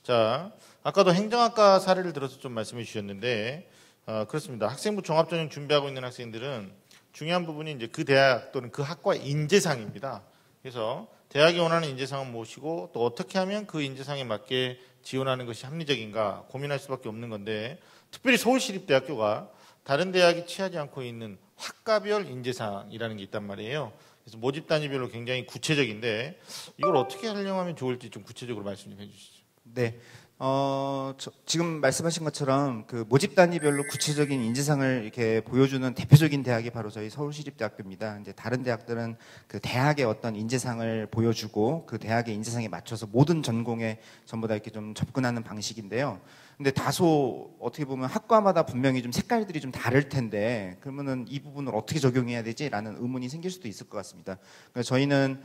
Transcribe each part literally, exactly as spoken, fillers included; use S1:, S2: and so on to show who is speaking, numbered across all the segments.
S1: 자, 아까도 행정학과 사례를 들어서 좀 말씀해 주셨는데, 어, 그렇습니다. 학생부 종합전형 준비하고 있는 학생들은 중요한 부분이 이제 그 대학 또는 그 학과 인재상입니다. 그래서 대학이 원하는 인재상을 모시고 또 어떻게 하면 그 인재상에 맞게 지원하는 것이 합리적인가 고민할 수밖에 없는 건데, 특별히 서울시립대학교가 다른 대학이 취하지 않고 있는 학과별 인재상이라는 게 있단 말이에요. 그래서 모집 단위별로 굉장히 구체적인데 이걸 어떻게 활용하면 좋을지 좀 구체적으로 말씀 좀 해주시죠.
S2: 네, 어, 저, 지금 말씀하신 것처럼 그 모집 단위별로 구체적인 인재상을 이렇게 보여주는 대표적인 대학이 바로 저희 서울시립대학교입니다. 이제 다른 대학들은 그 대학의 어떤 인재상을 보여주고 그 대학의 인재상에 맞춰서 모든 전공에 전부 다 이렇게 좀 접근하는 방식인데요. 근데 다소 어떻게 보면 학과마다 분명히 좀 색깔들이 좀 다를 텐데 그러면은 이 부분을 어떻게 적용해야 되지라는 의문이 생길 수도 있을 것 같습니다. 그래서 저희는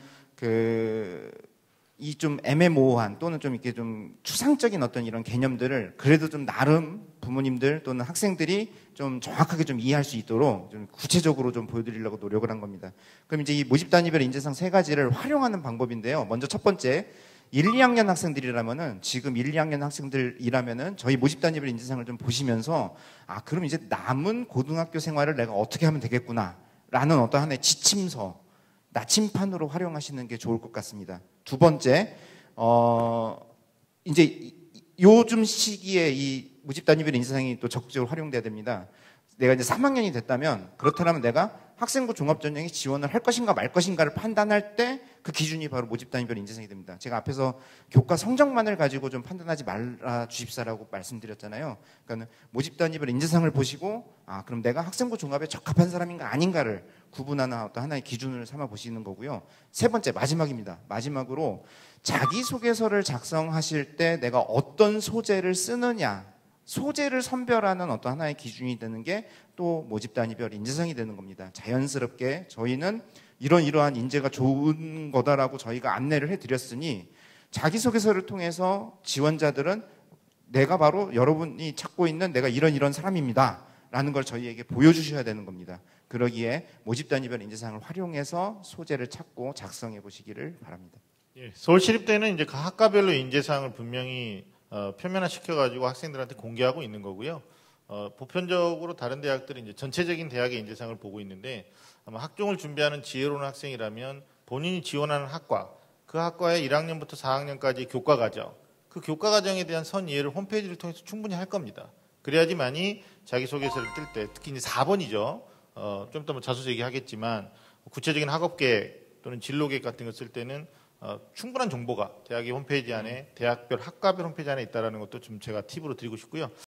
S2: 그 이 좀 애매모호한 또는 좀 이렇게 좀 추상적인 어떤 이런 개념들을 그래도 좀 나름 부모님들 또는 학생들이 좀 정확하게 좀 이해할 수 있도록 좀 구체적으로 좀 보여드리려고 노력을 한 겁니다. 그럼 이제 이 모집 단위별 인재상 세 가지를 활용하는 방법인데요. 먼저 첫 번째, 일, 이 학년 학생들이라면은 지금 일, 이 학년 학생들이라면은 저희 모집 단위별 인재상을 좀 보시면서 아 그럼 이제 남은 고등학교 생활을 내가 어떻게 하면 되겠구나라는 어떤 하나의 지침서 나침판으로 활용하시는 게 좋을 것 같습니다. 두 번째, 어, 이제 요즘 시기에 이 모집 단위별 인재상이 또 적극적으로 활용돼야 됩니다. 내가 이제 삼 학년이 됐다면 그렇다면 내가 학생부 종합전형에 지원을 할 것인가 말 것인가를 판단할 때 그 기준이 바로 모집 단위별 인재상이 됩니다. 제가 앞에서 교과 성적만을 가지고 좀 판단하지 말아 주십사라고 말씀드렸잖아요. 그러니까 모집 단위별 인재상을 보시고 아 그럼 내가 학생부 종합에 적합한 사람인가 아닌가를 구분하는 어떤 하나의 기준을 삼아 보시는 거고요. 세 번째 마지막입니다. 마지막으로 자기소개서를 작성하실 때 내가 어떤 소재를 쓰느냐 소재를 선별하는 어떤 하나의 기준이 되는 게 또 모집 단위별 인재상이 되는 겁니다. 자연스럽게 저희는 이런 이러한 인재가 좋은 거다라고 저희가 안내를 해드렸으니 자기소개서를 통해서 지원자들은 내가 바로 여러분이 찾고 있는 내가 이런 이런 사람입니다 라는 걸 저희에게 보여주셔야 되는 겁니다. 그러기에 모집 단위별 인재상을 활용해서 소재를 찾고 작성해 보시기를 바랍니다.
S1: 예, 서울시립대는 이제 각 학과별로 인재상을 분명히 어, 표면화 시켜가지고 학생들한테 공개하고 있는 거고요. 어, 보편적으로 다른 대학들은 이제 전체적인 대학의 인재상을 보고 있는데 아마 학종을 준비하는 지혜로운 학생이라면 본인이 지원하는 학과, 그 학과의 일 학년부터 사 학년까지 교과 과정, 그 교과 과정에 대한 선 이해를 홈페이지를 통해서 충분히 할 겁니다. 그래야지만이 자기소개서를 뜰 때, 특히 이제 사 번이죠. 어, 좀 이따 뭐 자소서 얘기하겠지만 구체적인 학업계획 또는 진로계획 같은 거 쓸 때는 어, 충분한 정보가 대학의 홈페이지 안에 대학별 학과별 홈페이지 안에 있다는 것도 좀 제가 팁으로 드리고 싶고요.